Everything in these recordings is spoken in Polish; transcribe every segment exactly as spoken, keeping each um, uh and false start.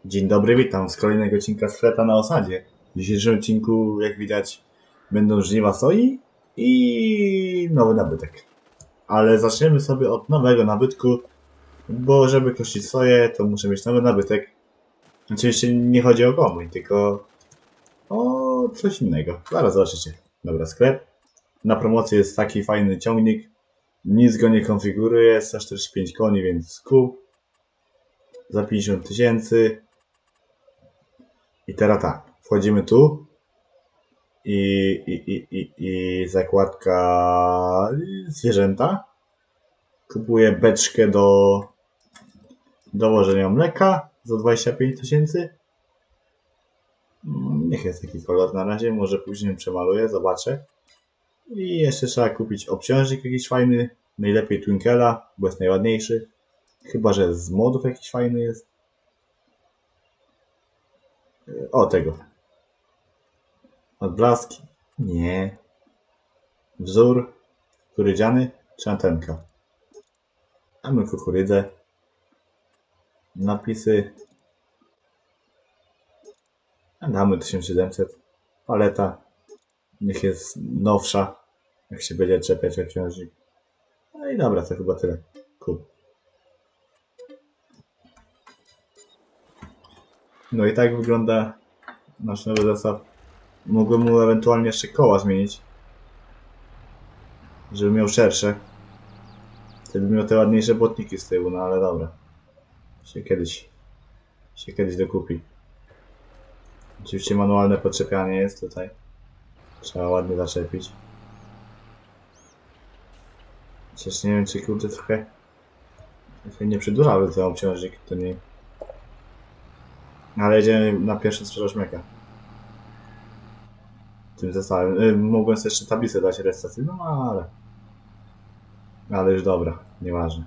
Dzień dobry, witam z kolejnego odcinka z Fleta na osadzie. W dzisiejszym odcinku, jak widać, będą żniwa soi i nowy nabytek. Ale zaczniemy sobie od nowego nabytku, bo żeby kościć soję, to muszę mieć nowy nabytek. Oczywiście nie chodzi o komuń, tylko o coś innego. Zaraz zobaczycie. Dobra, sklep. Na promocji jest taki fajny ciągnik. Nic go nie konfiguruje, sto czterdzieści pięć koni, więc kup. Za pięćdziesiąt tysięcy. I teraz tak, wchodzimy tu i, i, i, i, i zakładka zwierzęta. Kupuję beczkę do dowożenia mleka za dwadzieścia pięć tysięcy. Niech jest taki kolor na razie, może później przemaluję, zobaczę. I jeszcze trzeba kupić obciążnik jakiś fajny, najlepiej Twinkela, bo jest najładniejszy. Chyba że z modów jakiś fajny jest. O, tego. Odblaski? Nie. Wzór? Kukurydziany? Czy antenka? Mamy kukurydzę. Napisy. Damy tysiąc siedemset. Paleta. Niech jest nowsza. Jak się będzie czepiać obciążnik. No i dobra, to chyba tyle. Cool. No i tak wygląda nasz nowy zestaw. Mogłem mu ewentualnie jeszcze koła zmienić, żeby miał szersze. Wtedy miał te ładniejsze błotniki z tyłu, no ale dobra. Się kiedyś, się kiedyś dokupi. Oczywiście manualne podczepianie jest tutaj. Trzeba ładnie zaczepić. Chociaż nie wiem, czy kurde trochę, trochę nie przedłużały ten obciążnik, to nie. Ale jedziemy na pierwszy sprzedaż mleka. Tym zestawem. Yy, mogłem sobie jeszcze tablicę dać rejestracyjną, no ale... Ale już dobra, nieważne.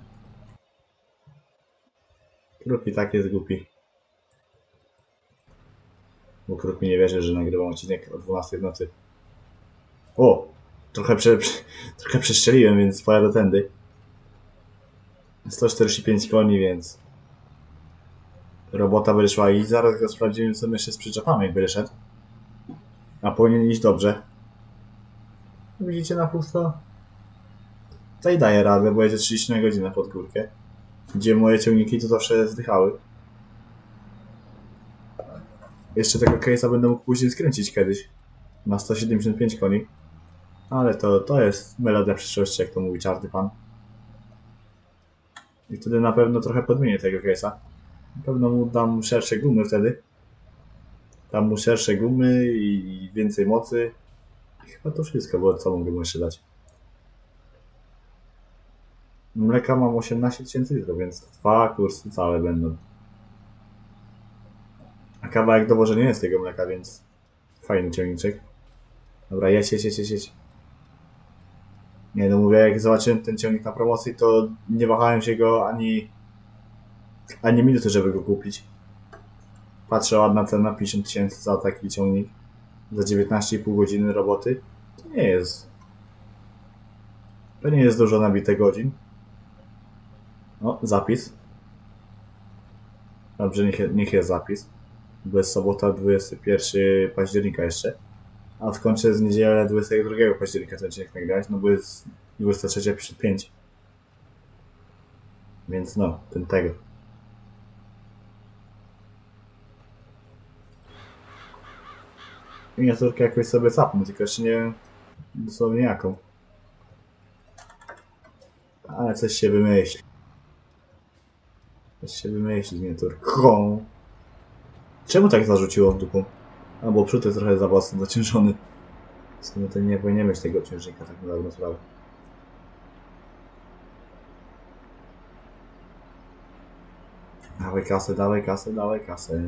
Kruk i tak jest głupi. Bo Kruk mi nie wierzy, że nagrywam odcinek o dwunastej w nocy. O! Trochę, prze, prze, trochę przestrzeliłem, więc pojadę tędy. sto czterdzieści pięć koni, więc... Robota będzie szła i zaraz go sprawdzimy, co jeszcze z przyczepami, jak będzie szedł. A powinien iść dobrze. Widzicie na pusto? To i daje radę, bo jedzie trzydzieści na godzinę pod górkę. Gdzie moje ciągniki to zawsze zdychały. Jeszcze tego case'a będę mógł później skręcić kiedyś. Na sto siedemdziesiąt pięć koni. Ale to, to jest melodia przyszłości, jak to mówi czarny pan. I wtedy na pewno trochę podmienię tego case'a. Na pewno mu dam szersze gumy wtedy. Dam mu szersze gumy i więcej mocy. I chyba to wszystko, bo co mogę mu jeszcze dać? Mleka mam osiemnaście tysięcy litrów, więc dwa kursy całe będą. A kawałek dowożenia jest tego mleka, więc fajny ciągniczek. Dobra, jedź, jedź, jedź, jedź, jedź. Nie no, mówię, jak zobaczyłem ten ciągnik na promocji, to nie wahałem się go ani ani minuty, żeby go kupić. Patrzę, ładna cena, pięćdziesiąt tysięcy za taki ciągnik. Za dziewiętnaście i pół godziny roboty. To nie jest... To nie jest dużo nabite godzin. O, zapis. Dobrze, niech, niech jest zapis. Bo jest sobota dwudziestego pierwszego października jeszcze. A w końcu jest niedzielę dwudziestego drugiego października ten odcinek nagrać, no bo jest dwudziestego trzeciego przed pięć. Więc no, ten tego. Miniaturkę jakoś sobie sapnę, tylko jeszcze nie wiem dosłownie jaką. Ale coś się wymyśli. Coś się wymyśli z miniaturką. Czemu tak zarzuciło w dupą? A bo przód jest trochę za mocno zaciężony. W sumie to nie powinien mieć tego ciężnika, tak na dobrą sprawę. Dawaj kasę, dawaj kasę, dawaj kasę.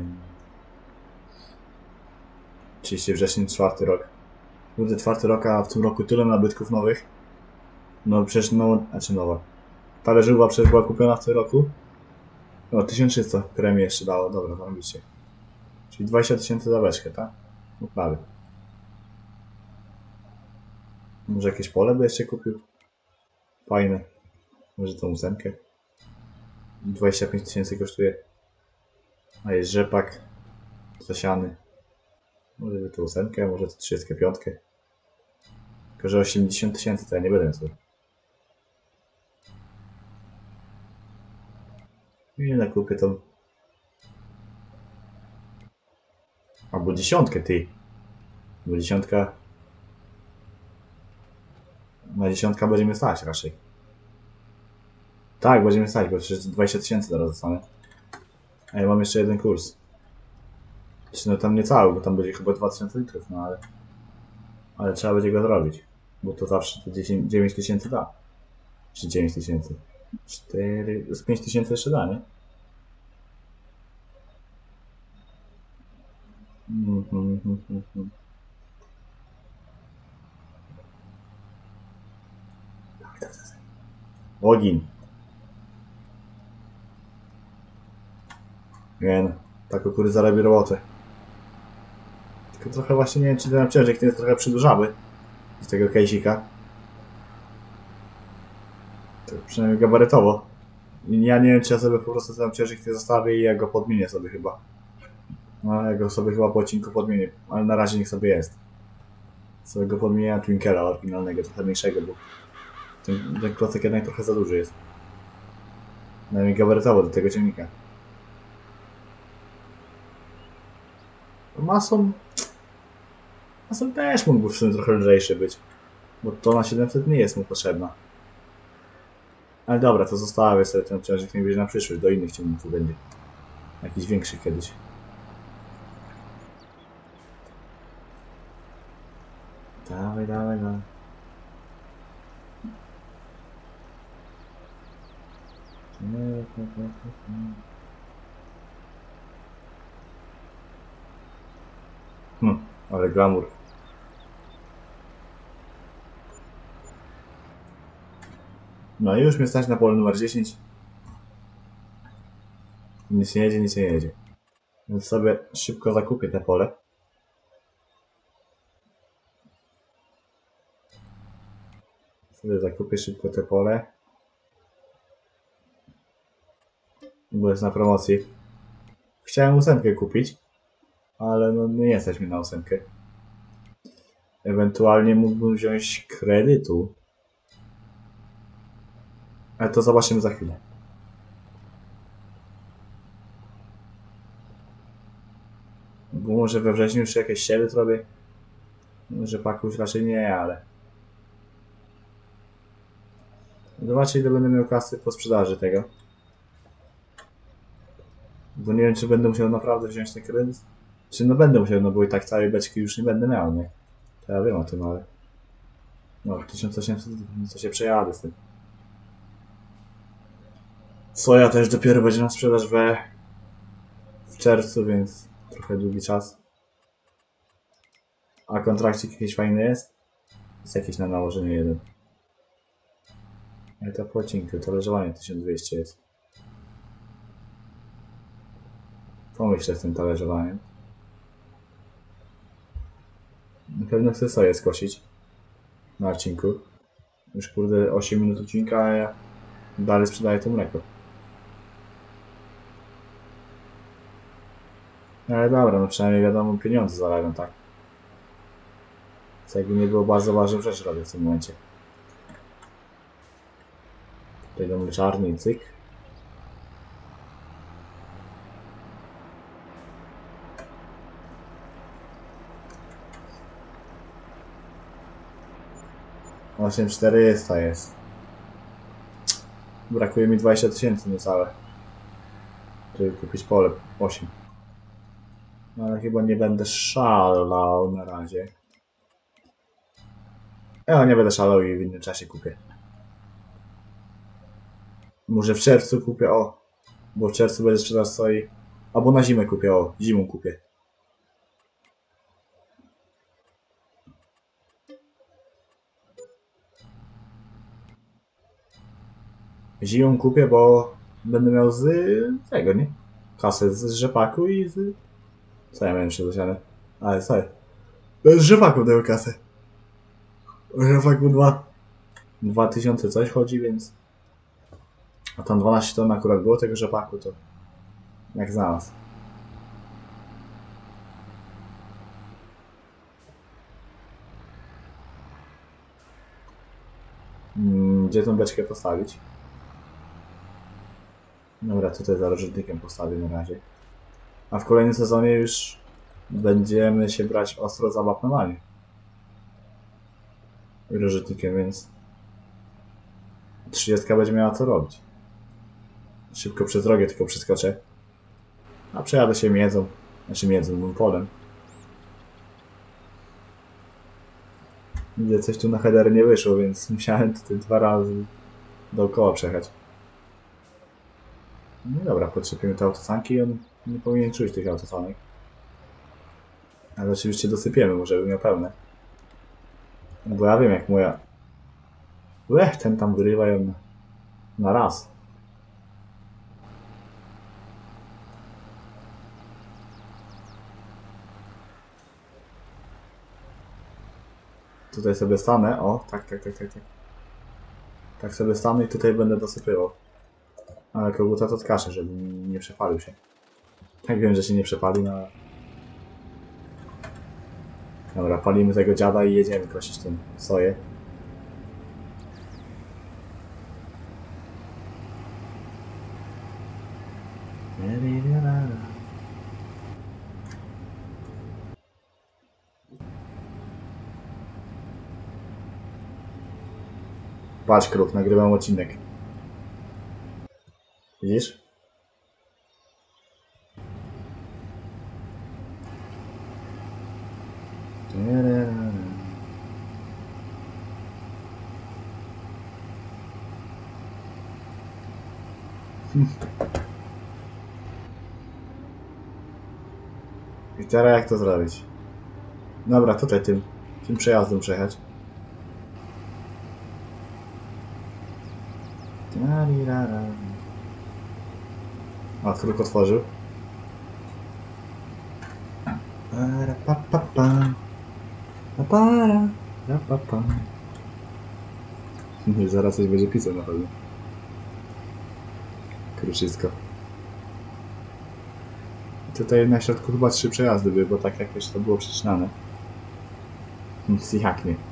trzydziestego września, czwarty rok. Kurde, czwarty rok, a w tym roku tyle nabytków nowych. No przecież no, znaczy nowa. Talerzywa przecież była kupiona w tym roku. O, tysiąc trzysta premii jeszcze dało, dobra, zarobicie. Czyli dwadzieścia tysięcy za beczkę, tak? No prawie. Może jakieś pole by jeszcze kupił? Fajne. Może tą ósemkę? dwadzieścia pięć tysięcy kosztuje. A jest rzepak zasiany. Może by tu ósemkę, może to trzydzieści pięć. Tylko, że osiemdziesiąt tysięcy to ja nie będę sobie. I nakupię tą. Albo dziesiątkę, ty. Bo dziesiątka. Na dziesiątka będziemy stać raczej. Tak, będziemy stać, bo przecież dwadzieścia tysięcy teraz zostanę. A ja mam jeszcze jeden kurs. Czy no tam nie cały, bo tam będzie chyba dwa tysiące litrów, no ale... Ale trzeba będzie go zrobić. Bo to zawsze to dziewięć tysięcy da. Czy dziewięć tysięcy? cztery... Z pięć tysięcy jeszcze da, nie? Mm, mm, mm, mm, mm. Ogień. Nie no, tak kukurydza robi robotę. Tylko trochę właśnie nie wiem, czy ten ciężek ten jest trochę przydłużały z tego case'ika. To przynajmniej gabarytowo. I ja nie wiem, czy ja sobie po prostu ten ciężek nie zostawię i ja go podmienię sobie chyba. No, ja go sobie chyba po odcinku podmienię, ale na razie niech sobie jest. Sobie go podmienię na Twinkera oryginalnego, trochę mniejszego, bo ten, ten klocek jednak trochę za duży jest. Najmniej gabarytowo do tego ciągnika. Masą... Masą też mógłby w sumie trochę lżejszy być. Bo to na siedemset nie jest mu potrzebna. Ale dobra, to zostawię sobie ten ciążek, nie będzie na przyszłość, do innych ciągników będzie. Jakiś większy kiedyś. Dawaj, dawaj, dawaj. Hmm, ale glamour. No i już mnie stać na pole numer dziesięć. Nic nie jedzie, nic nie jedzie. Więc sobie szybko zakupię te pole. Sobie zakupię szybko te pole. Bo jest na promocji. Chciałem ósemkę kupić, ale no nie stać mi na ósemkę. Ewentualnie mógłbym wziąć kredytu. Ale to zobaczymy za chwilę. Bo może we wrześniu już jakieś siebie zrobię. Może paku już raczej nie, ale... Zobaczcie, ile będę miał kasy po sprzedaży tego. Bo nie wiem, czy będę musiał naprawdę wziąć ten kredyt. Czy no będę musiał, no bo i tak całej beczki już nie będę miał, nie? To ja wiem o tym, ale... No, tysiąc osiemset, no to się przejadę z tym. Soja też dopiero będzie na sprzedaż we... w czerwcu, więc trochę długi czas. A kontrakcik jakiś fajny jest? Jest jakiś na nałożenie jeden. Ale to płacinki, to leżowanie tysiąc dwieście jest. Pomyślę z tym talerzowaniem. Na pewno chcę soję skosić. Na odcinku. Już kurde osiem minut odcinka, a ja dalej sprzedaję to mleko. Ale dobra, no przynajmniej wiadomo, pieniądze zarabiam, tak? Co jakby nie było, bardzo ważną rzecz robię w tym momencie. Tutaj do mleczarni i cyk. osiem czterysta jest. Brakuje mi dwadzieścia tysięcy niecałe. Żeby kupić pole osiem. No ale chyba nie będę szalał na razie. Ja nie będę szalał i w innym czasie kupię. Może w czerwcu kupię, o. Bo w czerwcu będzie sprzedaż soi. Albo na zimę kupię, o. Zimą kupię. Zimą kupię, bo będę miał z tego, nie? Kasę z rzepaku i z... Co ja miałem jeszcze dosiane? Ale co? Z rzepaku dają kasę. Rzepaku dwa. Dwa tysiące coś chodzi, więc... A tam dwanaście ton akurat było tego rzepaku, to... Jak znalazł. Gdzie tą beczkę postawić? Dobra, tutaj za rozrzutnikiem postawię na razie. A w kolejnym sezonie już będziemy się brać ostro za wapnowanie. Rozrzutnikiem, więc trzydziestka będzie miała co robić. Szybko przez drogę tylko przeskoczę. A przejadę się miedzą. Znaczy miedzą, polem. Widzę, coś tu na header nie wyszło, więc musiałem tutaj dwa razy dookoła przejechać. No dobra, podczepimy te autosanki i on nie powinien czuć tych autosanek. Ale oczywiście dosypiemy mu, żeby miał pełne. Bo ja wiem, jak moja... Łech, ten tam wyrywa ją na raz. Tutaj sobie stanę, o, tak, tak, tak, tak, tak. Tak sobie stanę i tutaj będę dosypywał. Ale koguta to tkaszę, żeby nie przepalił się. Tak wiem, że się nie przepalił, no ale... Dobra, palimy tego dziada i jedziemy kosić tą soję. Patrz, kruk, nagrywam odcinek. Widzisz? I teraz jak to zrobić? Dobra, tutaj tym, tym przejazdem przejechać. A, kruk otworzył. Zaraz coś będzie pisał na pewno. Kruczysko. Tutaj na środku chyba trzy przejazdy były, bo tak jakoś to było przecinane. Nic jak nie.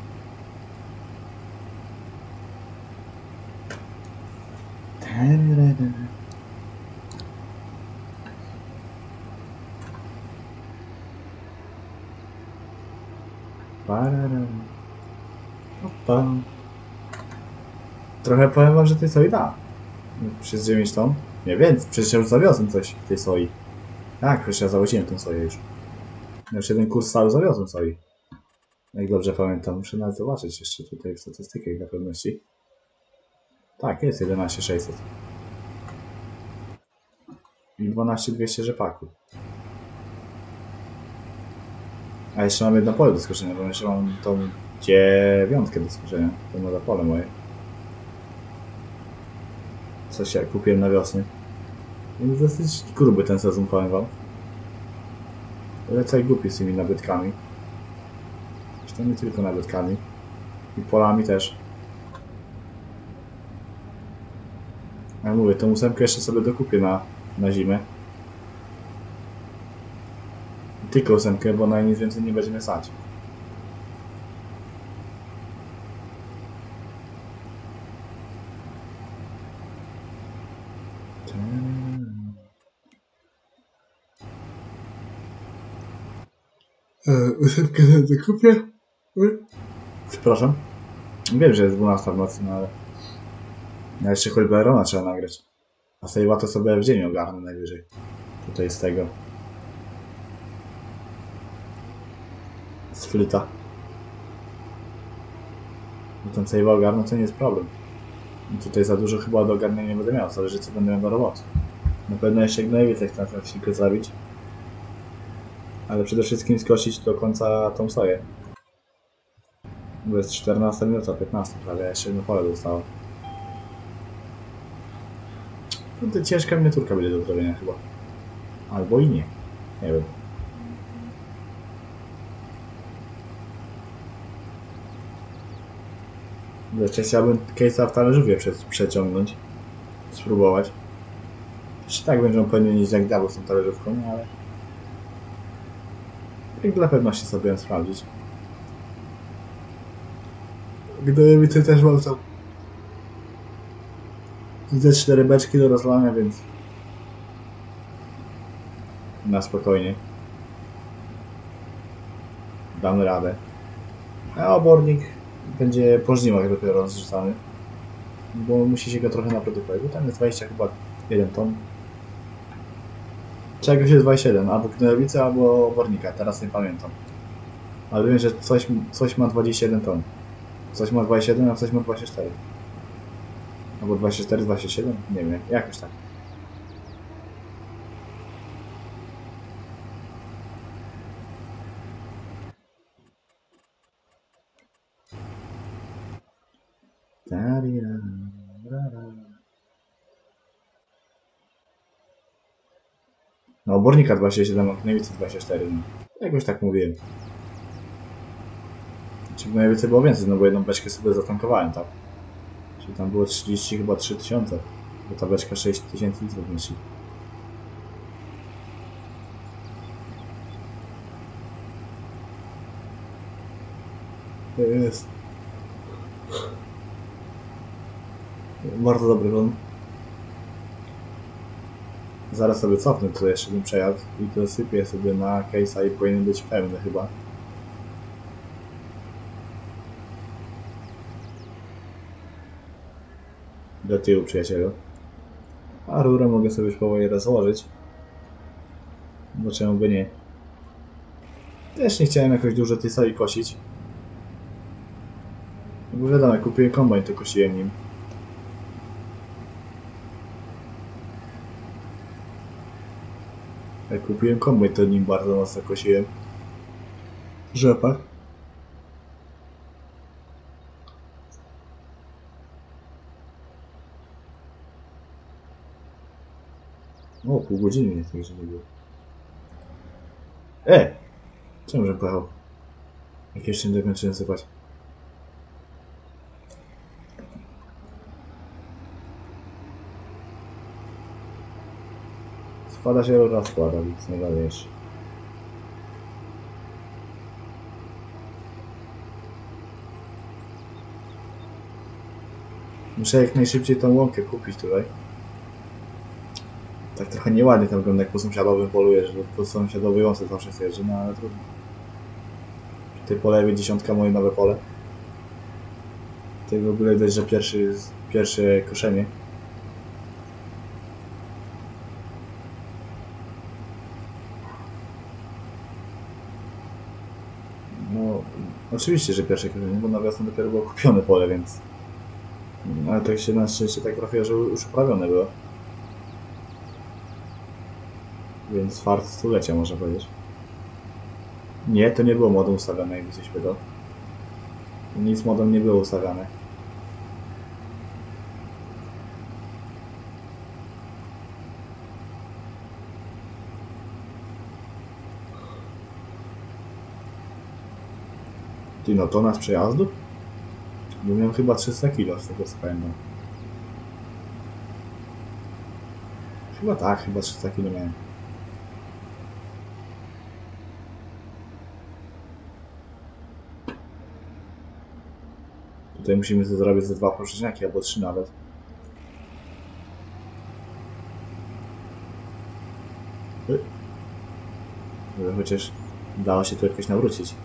Opa. Trochę powiem wam, że tej soi da. Przez dziewięć ton? Nie wiem, przecież ja już zawiozłem coś w tej soi. Tak, przecież ja zawoziłem tę soję już. Ja już jeden kurs cały zawiozłem soi. Jak dobrze pamiętam, muszę nawet zobaczyć jeszcze tutaj w statystykach dla pewności. Tak, jest jedenaście sześćset. I dwanaście dwieście rzepaku. A jeszcze mam jedno pole do skoczenia, bo jeszcze mam tą dziewiątkę do skoczenia. To nowe pole moje. Coś ja kupiłem na wiosnę. Więc dosyć gruby ten sezon, powiem wam. Lecę głupi z tymi nabytkami. Zresztą nie tylko nabytkami. I polami też. Ja mówię, tą ósemkę jeszcze sobie dokupię na, na zimę. Tylko ósemkę, bo na nic więcej nie będziemy stać. Ósemkę dokupię. Przepraszam. Wiem, że jest dwunasta w nocy, no ale... Ja jeszcze Holberona trzeba nagrać. A Save'a to sobie w dzień ogarnę najwyżej. Tutaj z tego. Z flyta. No ten Save'a ogarnę to nie jest problem. I tutaj za dużo chyba do ogarnienia nie będę miał, zależy co będę miał do roboty. Na pewno jeszcze najwięcej chcę na ten odcinku zrobić. Ale przede wszystkim skosić do końca tą soję. Bo jest czternasta minuta, piętnasta prawie, jeszcze jedno pole zostało. No to ciężka miniaturka będzie do zrobienia chyba. Albo i nie. Nie wiem. Jeszcze chciałbym case'a w talerzówie przeciągnąć. Spróbować. Jeszcze tak będą powinien iść jak dało z tą talerzówką, no ale... Jak dla pewności sobie ją sprawdzić. Gdyby ty też mam tą Ze cztery beczki do rozlania, więc na spokojnie damy radę. A obornik będzie po żniwach dopiero rozrzucany, bo musi się go trochę naprodukować, bo tam jest dwadzieścia chyba jeden ton. Czegoś jest dwadzieścia jeden, albo gnojowicy, albo obornika, teraz nie pamiętam. Ale wiem, że coś, coś ma dwadzieścia jeden ton. Coś ma dwadzieścia jeden, a coś ma dwadzieścia cztery. Albo dwadzieścia cztery, dwadzieścia siedem? Nie wiem, jakoś tak. No, obornika dwadzieścia siedem, a gnojowicy dwadzieścia cztery. No. Jakoś tak mówiłem. Czy gnojowicy było więcej, no bo jedną beczkę sobie zatankowałem, tak? Czyli tam było trzydzieści, chyba trzy tysiące. Bo ta beczka sześć tysięcy litrów mieści. To jest. Bardzo dobry won. Zaraz sobie cofnę tutaj jeszcze ten przejazd i to sypię sobie na case'a i powinien być pełny chyba. Do tyłu, przyjacielu. A rurę mogę sobie już powoli rozłożyć. Bo czemu by nie? Też nie chciałem jakoś dużo tej sali kosić. Bo wiadomo, jak kupiłem kombajn, to kosiłem nim. Jak kupiłem kombajn, to nim bardzo mocno kosiłem. Rzepak. O, pół godziny jest, także nie było. E! Czemu że pojechał? Jak jeszcze nie dokończyłem sypać. Spada się raz składa, więc nie dalej jeszcze. Muszę jak najszybciej tą łąkę kupić tutaj. Tak trochę nieładnie tam wygląda, jak po sąsiadowym poluje, że po sąsiadowej łące zawsze jeżdżę, no ale trudno. Tutaj po lewej dziesiątka, moje nowe pole. Tutaj w ogóle widać, że pierwszy, pierwsze koszenie. No, oczywiście, że pierwsze koszenie, bo na wiosnę dopiero było kupione pole, więc... Ale tak się na szczęście tak trafiło, że już uprawione było. Więc fart stulecia, można powiedzieć. Nie, to nie było modem ustawione, jakby coś pytał. Nic modem nie było ustawiane. Ty, no tona z przejazdu? Bo miałem chyba trzysta kilo z tego co pamiętam. Chyba tak, chyba trzysta kilo miałem. Tutaj musimy to zrobić ze dwa poprzeczniaki, albo trzy nawet. Żeby chociaż dało się tu jakoś nawrócić.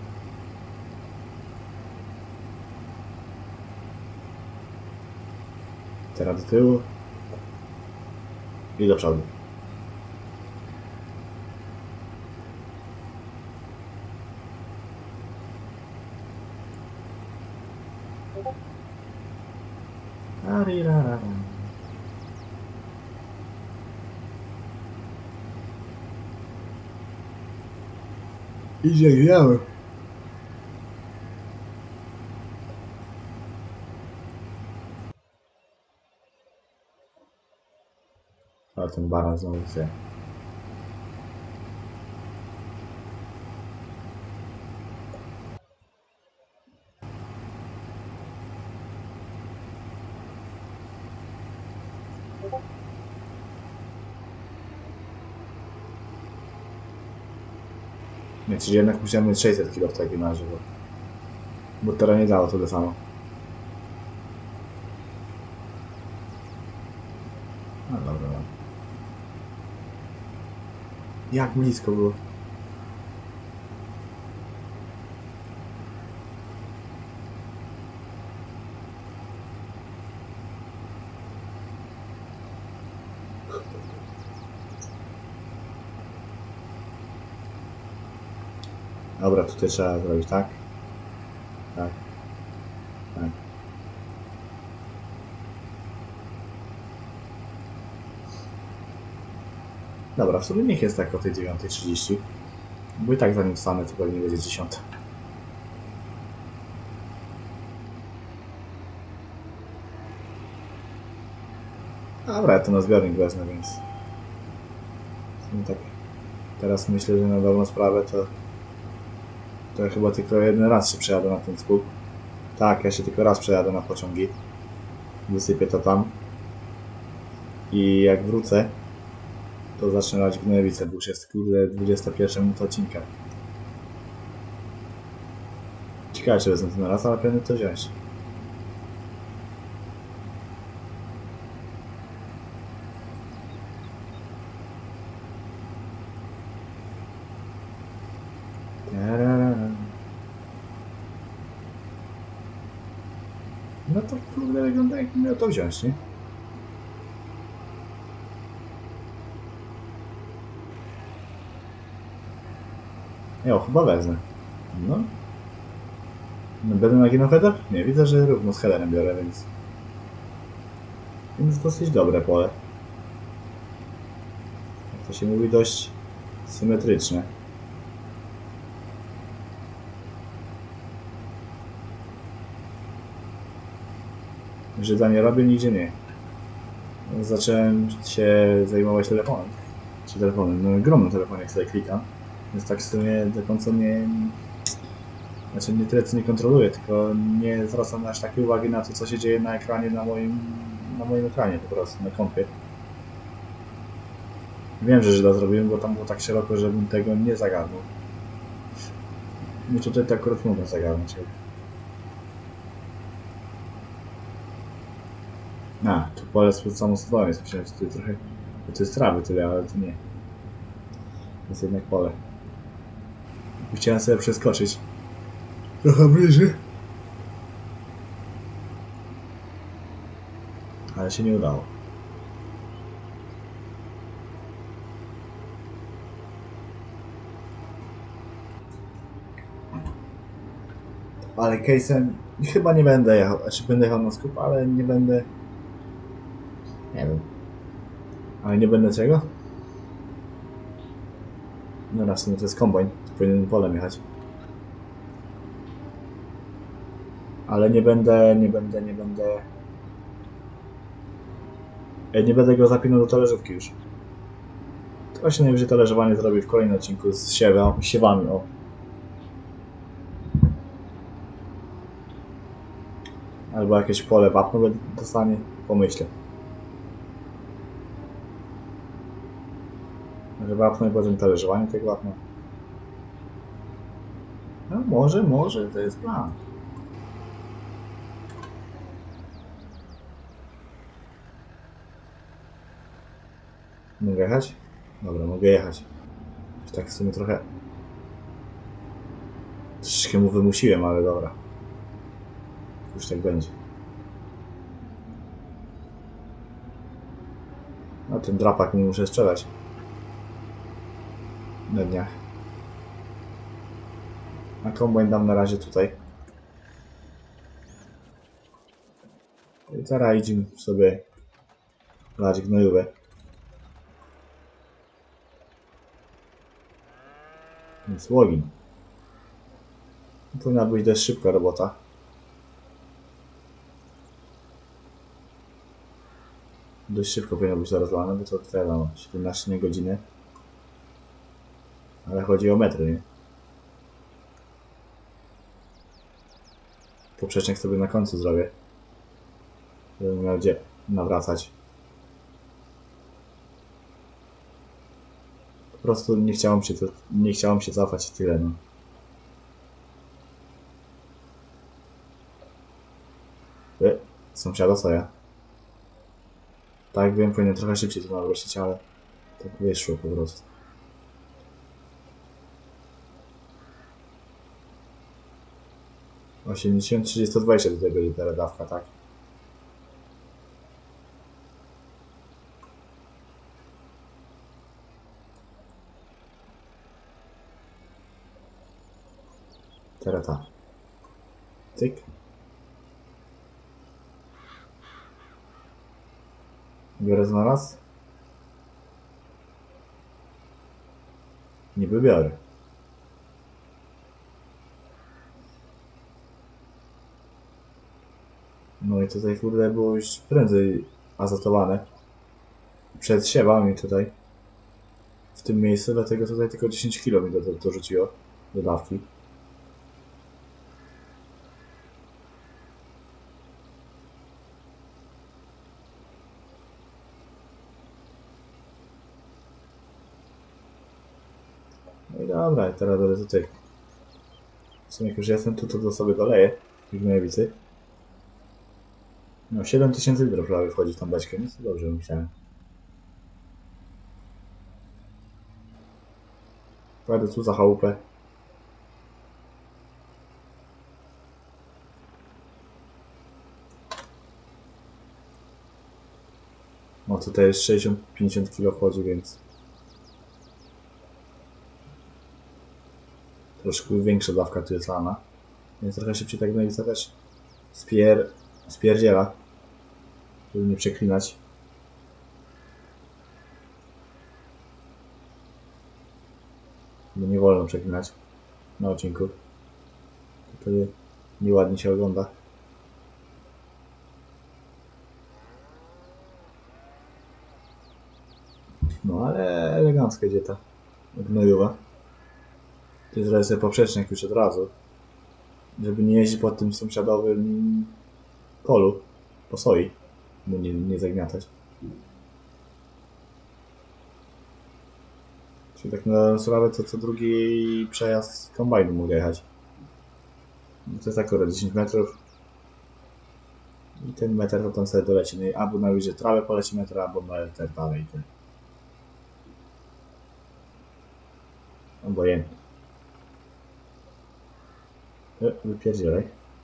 Teraz do tyłu. I do przodu. Idzie gwiały. Ale ten baran znowu chce. Nie, czyli jednak musiałem mieć sześćset kilo w takim razie, bo, bo teraz nie dało tyle samo. Jak blisko było. Dobra, tutaj trzeba zrobić tak. Tak. Tak. Dobra, w sumie niech jest tak o tej dziewiątej trzydzieści. Bo i tak zanim wstanę, to pewnie będzie dziesiąta. Dobra, ja to na zbiornik wezmę, więc... tak. Teraz myślę, że na dobrą sprawę to... To ja chyba tylko jeden raz się przejadę na ten spół. Tak, ja się tylko raz przejadę na pociągi. Wysypię to tam. I jak wrócę, to zacznę lać gnojowice, bo już jest kurde dwudziesta pierwsza minuta odcinka. Ciekawe, czy wezmę to na raz, ale pewnie to wziąć. No to kurde wygląda, jakbym miał to wziąć, nie? Jo, chyba wezmę. No. No będę na ginofetach? Nie, widzę, że równo z headerem biorę, więc... Więc dosyć dobre pole. Jak to się mówi, dość symetryczne. Żydza nie robię, nigdzie nie. Zacząłem się zajmować telefonem. Czy telefonem, no grą na telefonie, jak sobie klikam. Więc tak w sumie do końca nie... Znaczy nie tyle co nie kontroluję, tylko nie zwracam aż takiej uwagi na to, co się dzieje na ekranie, na moim... na moim ekranie po prostu, na kompie. Wiem, że Żyda zrobiłem, bo tam było tak szeroko, żebym tego nie zagarnął. I tutaj to akurat mogę zagarnąć. A, tu pole z samostrojem jest, myślałem, że tutaj trochę... To jest trawy tyle, ale to nie. To jest jednak pole. Chciałem sobie przeskoczyć trochę bliżej, ale się nie udało. Ale case'em chyba nie będę jechał, znaczy będę jechał na skup, ale nie będę... Nie wiem. Ale nie będę czego? No raz, no to jest kombajn, to powinien polem jechać. Ale nie będę, nie będę, nie będę... Nie będę go zapinał do talerzówki już. To się najwyżej talerzowanie zrobi w kolejnym odcinku z siewa, siewami, o. Albo jakieś pole wapno dostanie, pomyślę. Może wapno i potem talerzowanie tego wapna. No może, może, to jest plan. Mogę jechać? Dobra, mogę jechać. Już tak w sumie trochę... Troszeczkę mu wymusiłem, ale dobra. Już tak będzie. No ten drapak mi muszę sprzedać. Na dniach. A kombajn dam na razie tutaj. I teraz idziemy sobie lać gnojówę. Więc login. Powinna być dość szybka robota. Dość szybko powinno być to rozlane, bo to trwa siedemnaście godziny. Ale chodzi o metry, nie? Poprzecznik sobie na końcu zrobię. Żebym miał gdzie nawracać. Po prostu nie chciałem się, to, nie chciałem się cofać i tyle, no. E, sąsiada, co ja? Tak, wiem, powinien trochę szybciej to nawrócić, ale tak wyszło po prostu. osiemdziesiąt, trzydzieści, dwadzieścia tutaj będzie ta dawka, tak? Teraz ta. Cyk. Biorę znalazł? Niby biorę. No i tutaj kurde było już prędzej azotowane. Przed siewami tutaj. W tym miejscu, dlatego tutaj tylko dziesięć kilo mi do, do, dorzuciło do dawki. No i dobra, teraz będę tutaj. W sumie jak już jestem tu, to, to sobie doleję tych gnojowicy. No siedem tysięcy litrów prawie wchodzi w tą beczkę, więc to dobrze myślałem. Pojadę tu za chałupę. No tutaj jest sześćdziesiąt pięćdziesiąt kilo wchodzi, więc troszkę większa dawka tu jest lana. Więc trochę szybciej tak gnojowica też spier... spierdziela. Żeby nie przeklinać. Bo nie wolno przeklinać na odcinku. To nieładnie się ogląda. No ale elegancka idzie ta gnojowa. To zrobię sobie poprzecznik już od razu. Żeby nie jeździć po tym sąsiadowym polu. Po soi. Bo nie, nie zagniatać. Czyli tak na sprawę to co drugi przejazd kombajnu mogę jechać. To jest akurat dziesięć metrów. I ten metr to tam sobie doleci. No i albo na łyżę trawę poleci metr, albo metr dalej. Ten. Obojętnie. Wypierdzielaj.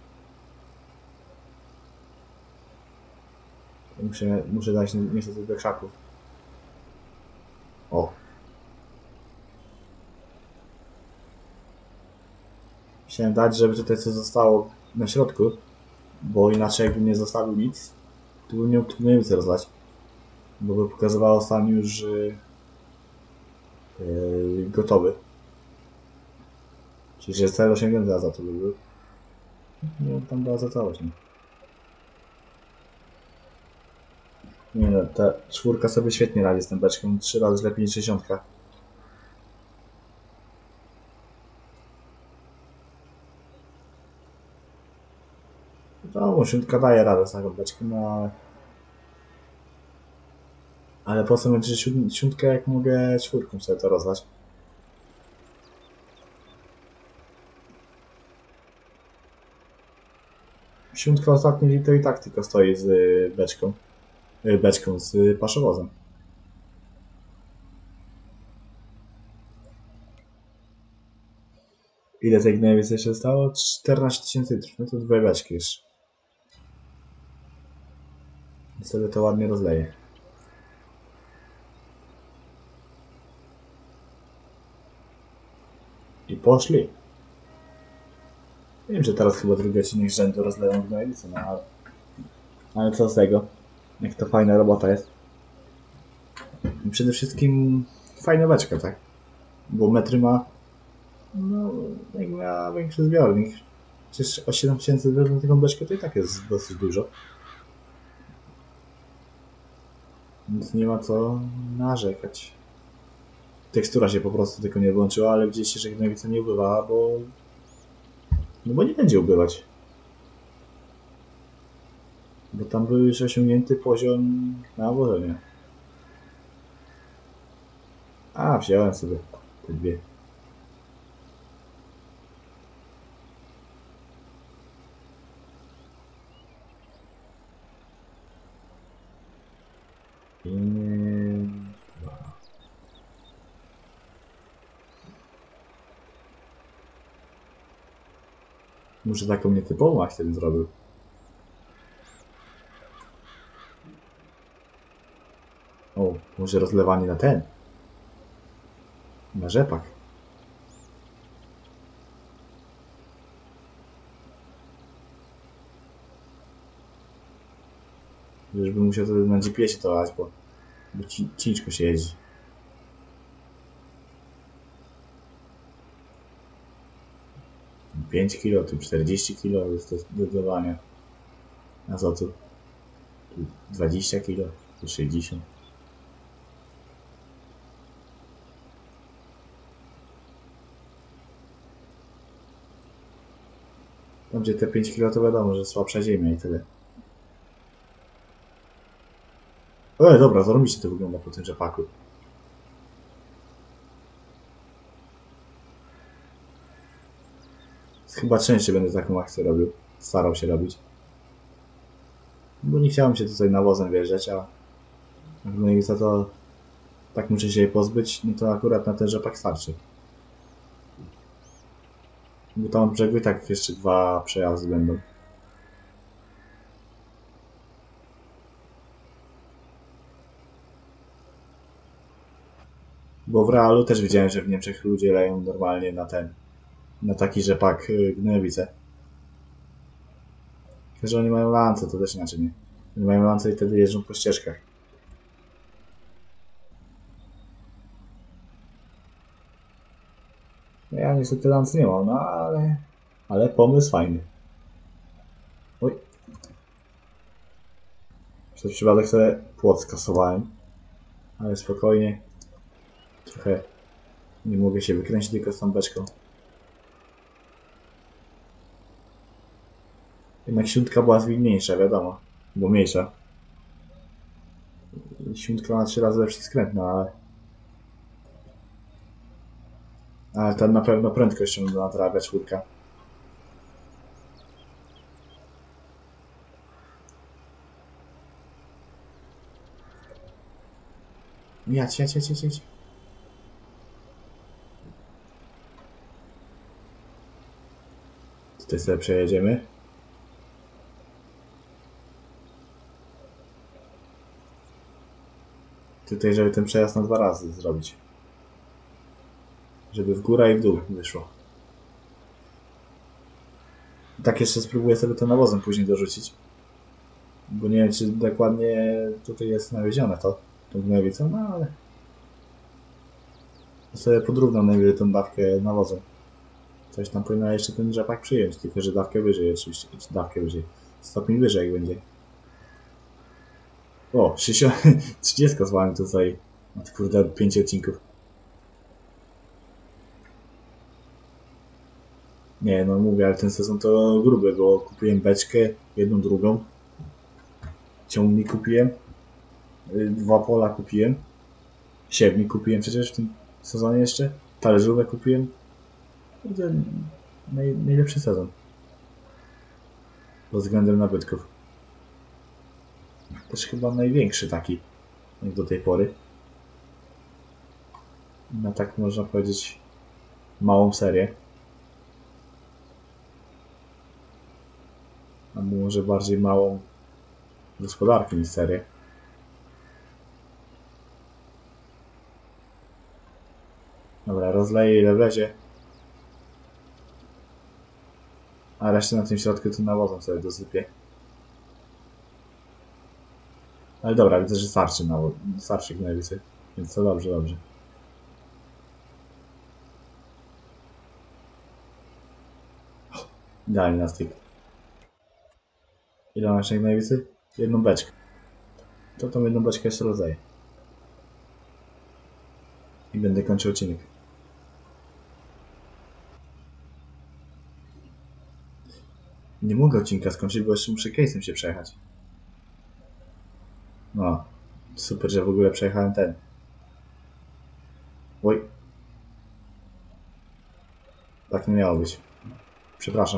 Muszę, muszę dać niestety do krzaków. O. Chciałem dać, żeby tutaj coś zostało na środku, bo inaczej jakbym nie zostawił nic, to bym miał gnojowice rozlać. Bo by pokazywało stan już yy, yy, gotowy. Czyli że cel osiągnięty azotu by był. Nie, tam była azotować, nie? Nie no, ta czwórka sobie świetnie radzi z tą beczką, trzy razy lepiej niż sześćdziesiątka. No, siódemka daje radę z taką beczką, no ale... Ale po co będzie siódemkę, jak mogę czwórką sobie to rozlać? Siódemka ostatnio to i tak tylko stoi z beczką. Beczką, z paszowozem. Ile tej gnojowicy jeszcze zostało? czternaście tysięcy litrów. No to dwie beczki jeszcze. I sobie to ładnie rozleję. I poszli. Wiem, że teraz chyba drugi odcinek z rzędu rozleją gnojowicę, no ale... Ale co z tego? Jak to fajna robota jest. I przede wszystkim fajna beczka, tak? Bo metry ma... No, jak miała większy zbiornik. Przecież o siedem tysięcy na taką beczkę to i tak jest dosyć dużo. Więc nie ma co narzekać. Tekstura się po prostu tylko nie włączyła, ale widzieliście, że gnojowica nie ubywała, bo... No bo nie będzie ubywać. Bo tam był już osiągnięty poziom nawożenia. A, wziąłem sobie te dwie. I... Muszę taką nietypową akcję bym zrobił. O, może rozlewanie na ten. Na rzepak. Już bym musiał wtedy na G P S-ie to lać, bo, bo ci, ciężko się jeździ. pięć kilo, tu czterdzieści kilo jest to do dodawania azotu. Tu dwadzieścia kilo, tu sześćdziesiąt. Tam gdzie te pięć kilo to wiadomo, że słabsza ziemia i tyle. Ale dobra, zarobiście to wygląda po tym rzepaku. Chyba częściej będę taką akcję robił. Starał się robić. Bo nie chciałem się tutaj nawozem wjeżdżać, a no i za to tak muszę się jej pozbyć, no to akurat na ten rzepak starczy. Bo tam od brzegu i tak jeszcze dwa przejazdy będą. Bo w realu też widziałem, że w Niemczech ludzie leją normalnie na ten, na taki rzepak gnojowice. Tylko że oni mają lance, to też inaczej nie. Oni mają lance i wtedy jeżdżą po ścieżkach. No ja niestety lance nie mam, no ale... Ale pomysł fajny. Oj. Przez przypadek sobie płot skasowałem. Ale spokojnie. Trochę nie mogę się wykręcić tylko z tą beczką. Jednak siódmka była zwinniejsza, wiadomo. Bo mniejsza. Siódmka ma trzy razy lepszy skręt, no ale... Ale ta na pewno prędkością nadrabia czwórka. Jadź, jadź, jadź, jadź. Tutaj sobie przejedziemy. Tutaj, żeby ten przejazd na dwa razy zrobić. Żeby w górę i w dół wyszło. Tak jeszcze spróbuję sobie to nawozem później dorzucić. Bo nie wiem, czy dokładnie tutaj jest nawiezione to, tą gnojowicą, no ale... To sobie podrównam najwyżej tą dawkę nawozem. Coś tam powinno jeszcze ten rzepak przyjąć, tylko że dawkę wyżej oczywiście, czy dawkę wyżej. Stopień wyżej jak będzie. O, trzydzieści złamałem tutaj. Od kurde, pięć odcinków. Nie, no mówię, ale ten sezon to gruby, bo kupiłem beczkę, jedną, drugą. Ciągnik kupiłem. Dwa pola kupiłem. Siewnik kupiłem przecież w tym sezonie jeszcze. Talerzówę kupiłem. Naj, najlepszy sezon. Pod względem nabytków. Też chyba największy taki. Jak do tej pory. Na tak można powiedzieć małą serię. A może bardziej małą gospodarkę niż serię. Dobra, rozleję ile wlezie. A resztę na tym środku to nawozem sobie dosypię. Ale dobra, widzę, że starczy na starszy gnojowicy. Więc to dobrze, dobrze. Idealnie na styk. Ile masz gnojowicy? Jedną beczkę. To tą jedną beczkę jeszcze rozdaję. I będę kończył odcinek. Nie mogę odcinka skończyć, bo jeszcze muszę case'em się przejechać. No, super, że w ogóle przejechałem ten. Oj. Tak nie miało być. Przepraszam.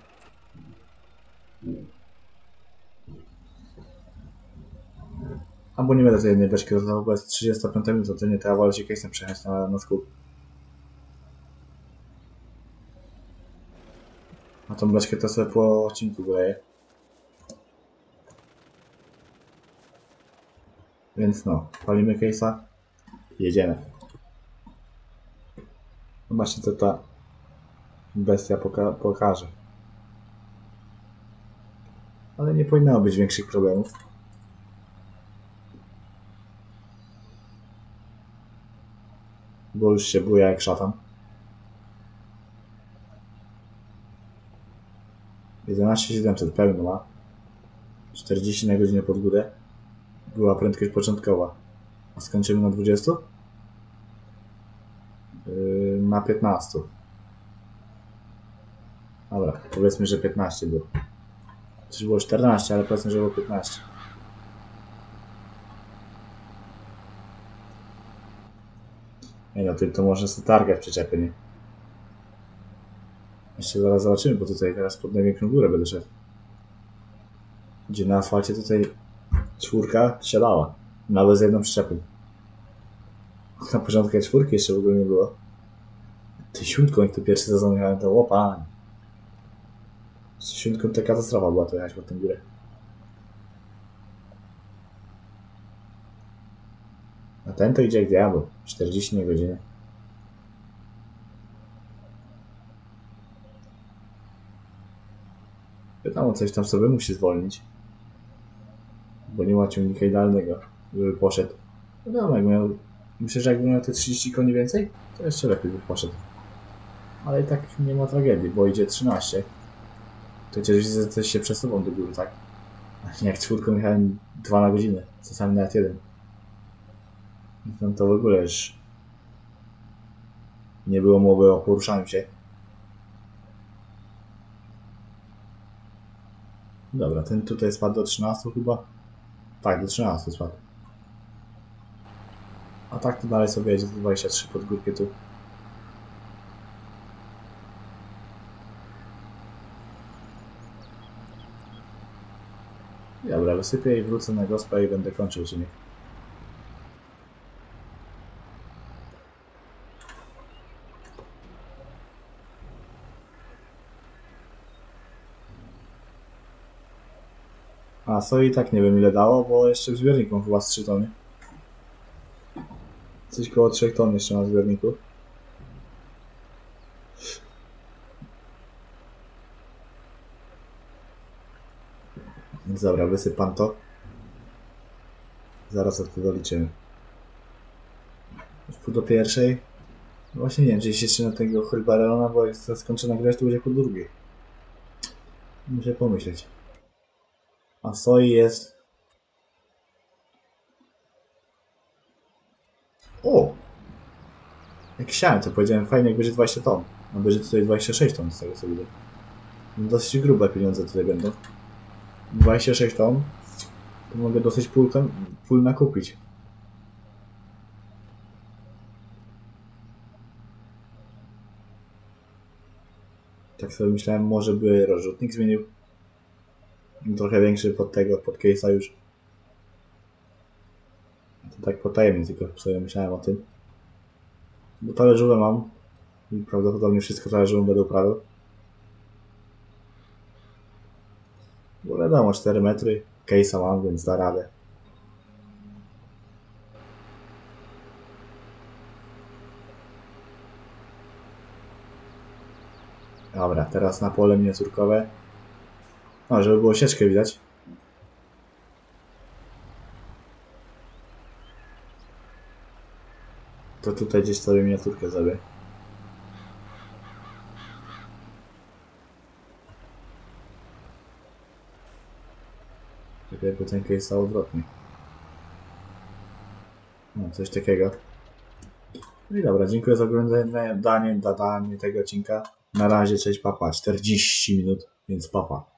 Albo nie będę tej jednej beczki rozdawał, bo jest trzydziesta piąta minuta, to nie trzeba wolę się case'em przejechać na, na skup. A tą beczkę to sobie po odcinku goleję. Więc no, palimy case'a. Jedziemy. Zobaczcie co ta bestia poka pokaże. Ale nie powinno być większych problemów. Bo już się buja jak szatan. jedenaście siedemset pełno ma. czterdzieści na godzinę pod górę. Była prędkość początkowa. A skończymy na dwudziestu? Yy, na piętnastu. Dobra, powiedzmy, że piętnaście było. Coś było czternaście, ale powiedzmy, że było piętnaście. Nie no, tym to można sobie targać przyczepy, nie? Jeszcze zaraz zobaczymy, bo tutaj teraz pod największą górę będę szedł. Gdzie na asfalcie tutaj czwórka siadała. Nawet z jedną przyczepą. Na początku jak czwórki jeszcze w ogóle nie było. Ty siódmką, jak to pierwszy sezon jechałem, to łopa. Z siódmką to katastrofa była to jechać pod tę górę. A ten to idzie jak diabeł. czterdzieści na godzinę. Wiadomo, coś tam sobie musi zwolnić. Bo nie ma ciągnika idealnego, żeby poszedł. Wiadomo, jak miał... Myślę, że jakby miał te trzydzieści koni więcej, to jeszcze lepiej by poszedł. Ale i tak nie ma tragedii, bo idzie trzynaście. To chociaż widzę, coś się przesuwą do góry, tak? A nie jak czwórką jechałem dwa na godzinę, czasami nawet jeden. No to w ogóle już nie było mowy o poruszaniu się. Dobra, ten tutaj spadł do trzynastu chyba. Tak, do trzynastu spadł. A tak to dalej sobie jedzie do dwudziestu trzech pod górkę tu. Dobra, wysypię i wrócę na gospę i będę kończył, czy nie? A, co i tak nie wiem ile dało, bo jeszcze w zbiorniku mam chyba z trzy tony. Coś koło trzech ton jeszcze na zbiorniku. Więc dobra, wysyp pan to. Zaraz od tego liczymy. Już pół do pierwszej. Właśnie nie wiem, czy jeszcze na tego Hulbarelona, bo jak skończę nagrywać, to będzie pół do drugiej. Muszę pomyśleć. A soi jest... O! Jak siałem, to powiedziałem fajnie, jak będzie dwadzieścia ton. A będzie tutaj dwadzieścia sześć ton z tego co widzę. Dosyć grube pieniądze tutaj będą. dwadzieścia sześć ton. To mogę dosyć pól, pól nakupić. Tak sobie myślałem, może by rozrzutnik zmienił. Trochę większy pod tego, pod case'a już. To tak potajemnie tylko sobie myślałem o tym. Bo talerzówę mam. I prawdopodobnie wszystko talerzówą będę uprawiał. Bo wiadomo, cztery metry. Case'a mam, więc da radę. Dobra, teraz na pole miniaturkowe. O, żeby było sieczkę widać. To tutaj gdzieś sobie miniaturkę zrobię. Czekaj, bo ten case stał odwrotnie. No, coś takiego. No i dobra, dziękuję za oglądanie, danie, danie tego odcinka. Na razie, cześć, papa. czterdzieści minut, więc papa.